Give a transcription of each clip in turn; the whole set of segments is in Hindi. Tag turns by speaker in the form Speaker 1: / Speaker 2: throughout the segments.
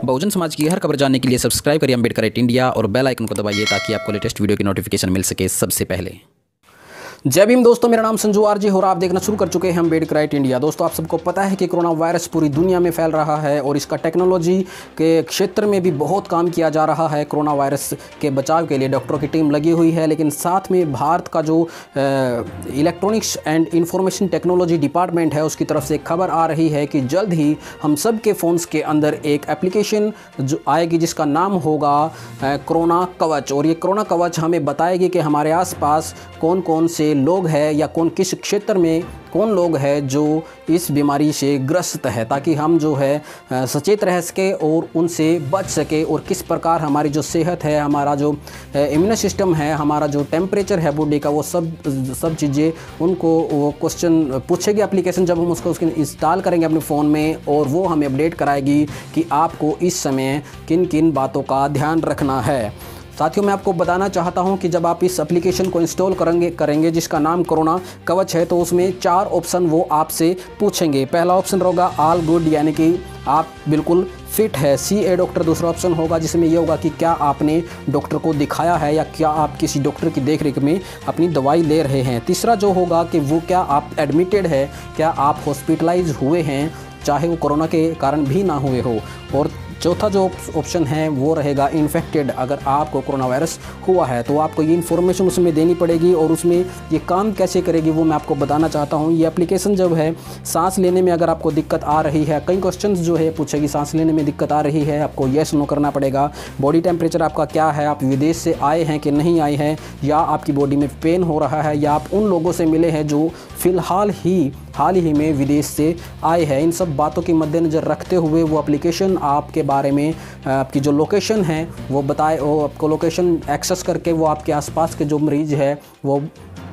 Speaker 1: बहुजन समाज की हर खबर जानने के लिए सब्सक्राइब करिए अम्बेडकर इंडिया और बेल आइकन को दबाइए ताकि आपको लेटेस्ट वीडियो की नोटिफिकेशन मिल सके सबसे पहले। जय भीम दोस्तों, मेरा नाम संजू आरजी और आप देखना शुरू कर चुके हैं अम्बेडकर इंडिया। दोस्तों, आप सबको पता है कि कोरोना वायरस पूरी दुनिया में फैल रहा है और इसका टेक्नोलॉजी के क्षेत्र में भी बहुत काम किया जा रहा है। कोरोना वायरस के बचाव के लिए डॉक्टरों की टीम लगी हुई है, लेकिन साथ में भारत का जो electronics and information technology department है उसकी तरफ से खबर आ रही है कि जल्द ही हम सब के फ़ोन्स के अंदर एक एप्लीकेशन जो आएगी जिसका नाम होगा कोरोना कवच। और ये कोरोना कवच हमें बताएगी कि हमारे आसपास कौन कौन से लोग हैं या कौन किस क्षेत्र में कौन लोग हैं जो इस बीमारी से ग्रस्त है, ताकि हम जो है सचेत रह सके और उनसे बच सके। और किस प्रकार हमारी जो सेहत है, हमारा जो इम्यून सिस्टम है, हमारा जो टेम्परेचर है बॉडी का, वो सब चीज़ें उनको वो क्वेश्चन पूछेगी एप्लीकेशन जब हम उसको इंस्टॉल करेंगे अपने फ़ोन में, और वो हमें अपडेट कराएगी कि आपको इस समय किन किन बातों का ध्यान रखना है। साथियों, मैं आपको बताना चाहता हूं कि जब आप इस एप्लीकेशन को इंस्टॉल करेंगे जिसका नाम कोरोना कवच है, तो उसमें 4 ऑप्शन वो आपसे पूछेंगे। पहला ऑप्शन होगा ऑल गुड, यानी कि आप बिल्कुल फिट है, सी ए डॉक्टर। दूसरा ऑप्शन होगा जिसमें ये होगा कि क्या आपने डॉक्टर को दिखाया है या क्या आप किसी डॉक्टर की देखरेख में अपनी दवाई ले रहे हैं। तीसरा जो होगा कि वो क्या आप एडमिटेड है, क्या आप हॉस्पिटलाइज हुए हैं, चाहे वो कोरोना के कारण भी ना हुए हो। और चौथा जो ऑप्शन है वो रहेगा इन्फेक्टेड, अगर आपको कोरोना वायरस हुआ है तो आपको ये इन्फॉर्मेशन उसमें देनी पड़ेगी। और उसमें ये काम कैसे करेगी वो मैं आपको बताना चाहता हूँ। ये एप्लीकेशन जब है सांस लेने में अगर आपको दिक्कत आ रही है, कई क्वेश्चंस जो है पूछेगी, सांस लेने में दिक्कत आ रही है, आपको येस नो करना पड़ेगा। बॉडी टेम्परेचर आपका क्या है, आप विदेश से आए हैं कि नहीं आए हैं, या आपकी बॉडी में पेन हो रहा है, या आप उन लोगों से मिले हैं जो फ़िलहाल हाल ही में विदेश से आए हैं। इन सब बातों के मद्देनज़र रखते हुए वो एप्लीकेशन आपके बारे में आपकी जो लोकेशन है वो वो आपको लोकेशन एक्सेस करके वो आपके आसपास के जो मरीज़ है वो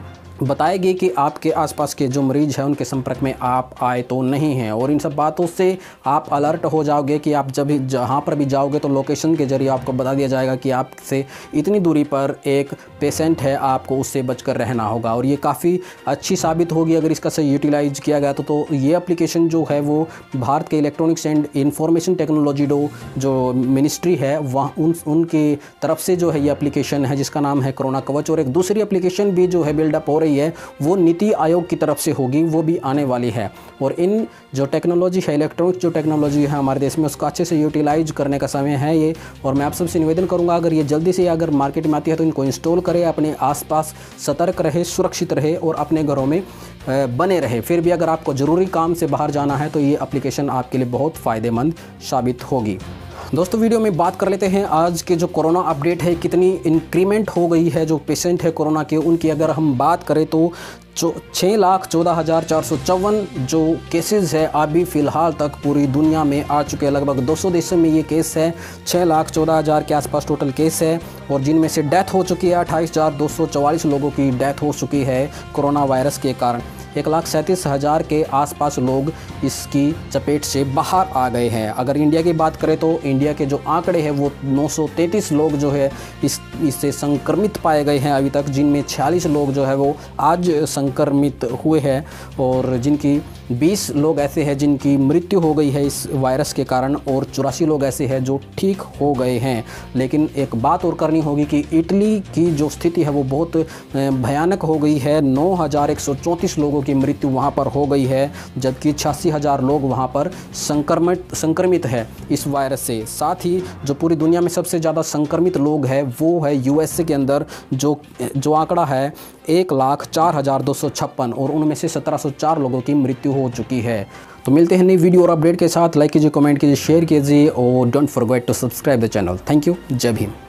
Speaker 1: बताएगी कि आपके आसपास के जो मरीज़ हैं उनके संपर्क में आप आए तो नहीं हैं। और इन सब बातों से आप अलर्ट हो जाओगे कि आप जब भी जहाँ पर भी जाओगे तो लोकेशन के ज़रिए आपको बता दिया जाएगा कि आपसे इतनी दूरी पर एक पेशेंट है, आपको उससे बचकर रहना होगा। और ये काफ़ी अच्छी साबित होगी अगर इसका सही यूटिलाइज किया गया तो ये एप्लीकेशन जो है वो भारत के इलेक्ट्रॉनिक्स एंड इंफॉर्मेशन टेक्नोलॉजी जो मिनिस्ट्री है वहाँ उनकी तरफ से जो है ये एप्लीकेशन है जिसका नाम है कोरोना कवच। और एक दूसरी एप्लीकेशन भी जो है बिल्डअप हो रही है वो नीति आयोग की तरफ से होगी, वो भी आने वाली है। और इन जो टेक्नोलॉजी है, इलेक्ट्रॉनिक जो टेक्नोलॉजी है हमारे देश में, उसका अच्छे से यूटिलाइज करने का समय है ये। और मैं आप सबसे निवेदन करूंगा अगर ये जल्दी से अगर मार्केट में आती है तो इनको इंस्टॉल करें, अपने आसपास सतर्क रहे, सुरक्षित रहे और अपने घरों में बने रहे। फिर भी अगर आपको ज़रूरी काम से बाहर जाना है तो ये एप्लीकेशन आपके लिए बहुत फ़ायदेमंद साबित होगी। दोस्तों, वीडियो में बात कर लेते हैं आज के जो कोरोना अपडेट है, कितनी इंक्रीमेंट हो गई है जो पेशेंट है कोरोना के उनकी। अगर हम बात करें तो 6,14,454 जो केसेस है अभी फ़िलहाल तक पूरी दुनिया में आ चुके हैं। लगभग 200 देशों में ये केस है। 6,14,000 के आसपास टोटल केस है और जिनमें से डेथ हो चुकी है 28,244 लोगों की डेथ हो चुकी है कोरोना वायरस के कारण। 1,37,000 के आसपास लोग इसकी चपेट से बाहर आ गए हैं। अगर इंडिया की बात करें तो इंडिया के जो आंकड़े हैं वो 933 लोग जो है इससे संक्रमित पाए गए हैं अभी तक, जिनमें 46 लोग जो है वो आज संक्रमित हुए हैं और जिनकी 20 लोग ऐसे हैं जिनकी मृत्यु हो गई है इस वायरस के कारण और 84 लोग ऐसे हैं जो ठीक हो गए हैं। लेकिन एक बात और करनी होगी कि इटली की जो स्थिति है वो बहुत भयानक हो गई है। 9,134 लोगों की मृत्यु वहाँ पर हो गई है, जबकि 86,000 लोग वहाँ पर संक्रमित है इस वायरस से। साथ ही जो पूरी दुनिया में सबसे ज़्यादा संक्रमित लोग हैं वो है यूएसए के अंदर, जो आंकड़ा है 1,04,256 और उनमें से 1,704 लोगों की मृत्यु हो चुकी है। तो मिलते हैं नई वीडियो और अपडेट के साथ। लाइक कीजिए, कमेंट कीजिए, शेयर कीजिए और don't forget to subscribe the channel. Thank you. जय भीम।